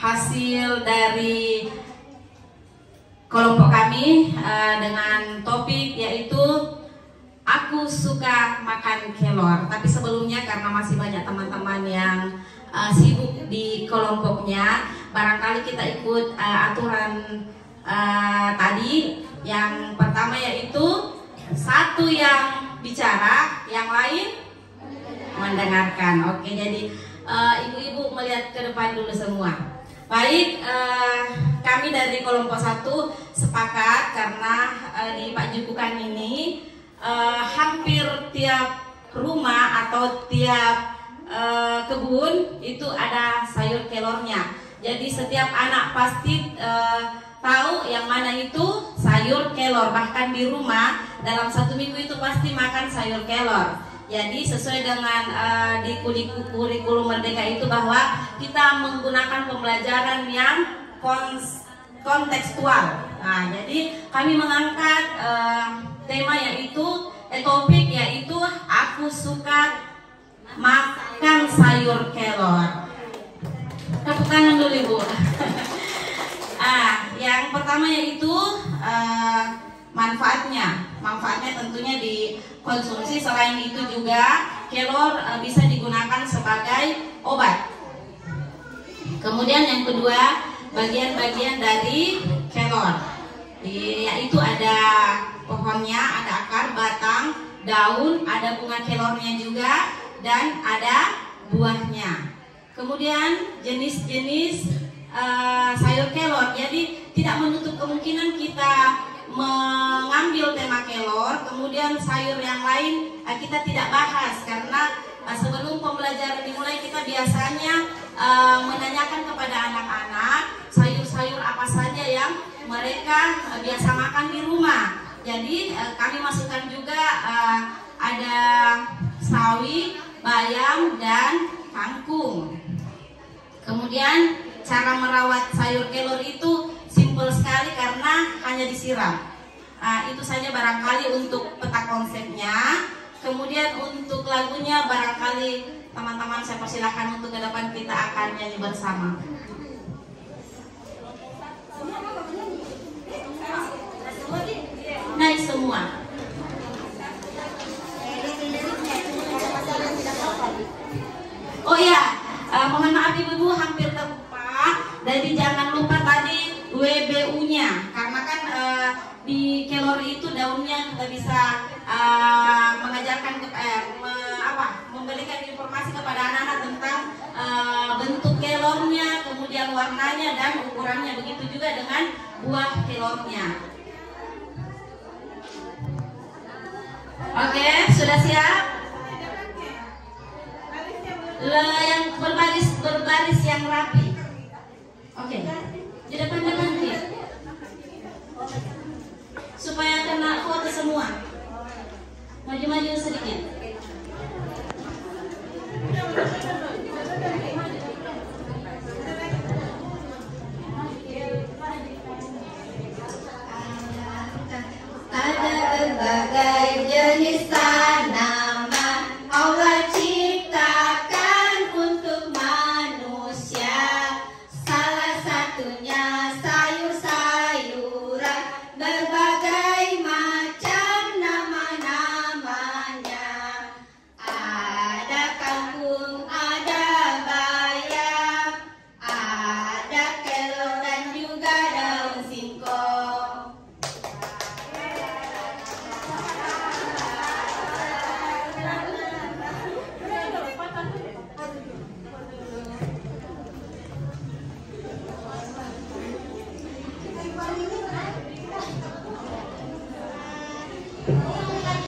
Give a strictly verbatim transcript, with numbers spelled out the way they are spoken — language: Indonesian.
hasil dari kelompok kami uh, dengan topik yaitu aku suka makan kelor. Tapi sebelumnya karena masih banyak teman-teman yang uh, sibuk di kelompoknya, barangkali kita ikut uh, aturan uh, tadi. Yang pertama yaitu satu yang bicara, yang lain mendengarkan. Oke, jadi ibu-ibu uh, melihat ke depan dulu semua. Baik, eh, kami dari kelompok satu sepakat karena eh, di Pak Jukukan ini eh, hampir tiap rumah atau tiap eh, kebun itu ada sayur kelornya. Jadi setiap anak pasti eh, tahu yang mana itu sayur kelor. Bahkan di rumah dalam satu minggu itu pasti makan sayur kelor. Jadi sesuai dengan uh, di kurikulum Merdeka itu bahwa kita menggunakan pembelajaran yang kontekstual. Nah, jadi kami mengangkat uh, tema yaitu eh, topik yaitu aku suka makan sayur kelor. Tepuk tangan dulu Ibu. ah, yang pertama yaitu uh, manfaatnya. Manfaatnya tentunya dikonsumsi. Selain itu juga kelor e, bisa digunakan sebagai obat. Kemudian yang kedua, bagian-bagian dari kelor, yaitu ada pohonnya, ada akar, batang, daun, ada bunga kelornya juga, dan ada buahnya. Kemudian jenis-jenis e, sayur kelor. Jadi tidak menutup kemungkinan kita mengambil tema kelor, kemudian sayur yang lain kita tidak bahas karena sebelum pembelajaran dimulai kita biasanya uh, menanyakan kepada anak-anak sayur-sayur apa saja yang mereka uh, biasa makan di rumah. Jadi uh, kami masukkan juga uh, ada sawi, bayam, dan kangkung. Kemudian cara merawat sayur kelor itu simpel sekali karena hanya disiram. Nah, itu saja barangkali untuk peta konsepnya. Kemudian untuk lagunya barangkali teman-teman saya persilahkan untuk ke depan kita akan nyanyi bersama. Naik semua. Oh ya, uh, mohon maaf ibu-ibu hampir terlupa. Jadi jangan lupa tadi W B U-nya, karena kan uh, di kelor itu daunnya kita bisa uh, mengajarkan ke, eh, me, apa, memberikan informasi kepada anak-anak tentang uh, bentuk kelornya, kemudian warnanya dan ukurannya. Begitu juga dengan buah kelornya. Oke, sudah siap? Le, yang berbaris berbaris yang rapi. Oke. Di depan-depan nih, supaya kena foto semua. Maju-maju sedikit.